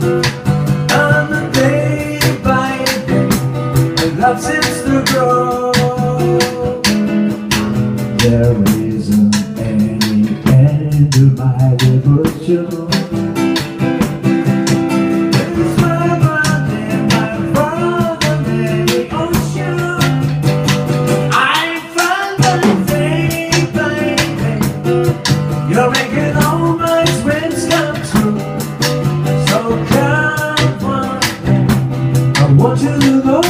And the day by day, love seems to grow. There isn't any end to my devotion. You're making all my dreams come true. So come on, I want you to know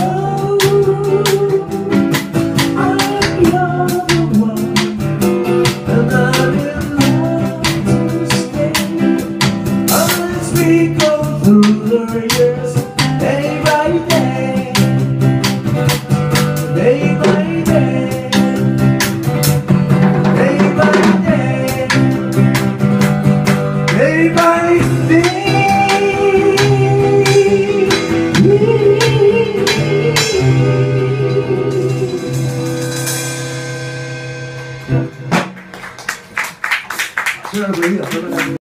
I'm your the one, and I'm in love to stay. As we go through the years, day by day, day by day, day by day, day by day.